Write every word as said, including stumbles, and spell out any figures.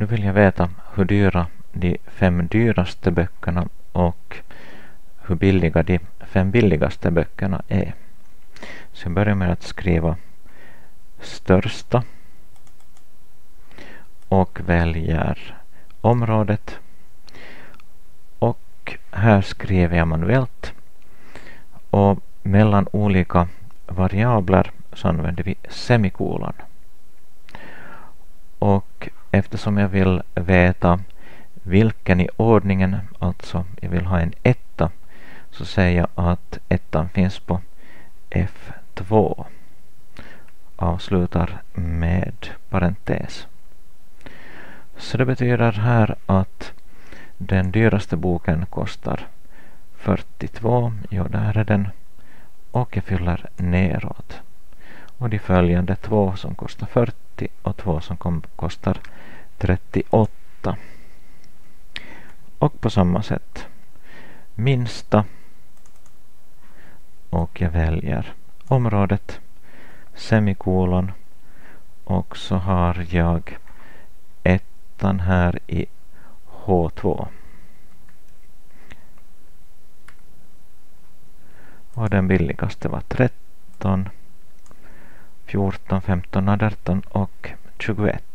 Nu vill jag veta hur dyra de fem dyraste böckerna och hur billiga de fem billigaste böckerna är. Så jag börjar med att skriva största och väljer området. Och här skriver jag manuellt. Och mellan olika variabler så använder vi semikolon. Och eftersom jag vill veta vilken i ordningen, alltså jag vill ha en etta, så säger jag att ettan finns på F två. Avslutar med parentes. Så det betyder här att den dyraste boken kostar fyrtiotvå. Ja, där är den. Och jag fyller neråt. Och de följande två som kostar fyrtio och två som kom, kostar trettioåtta. Och på samma sätt minsta. Och jag väljer området, semikolon, och så har jag ettan här i H två. Och den billigaste var tretton, fjorton, femton, arton och tjugoett.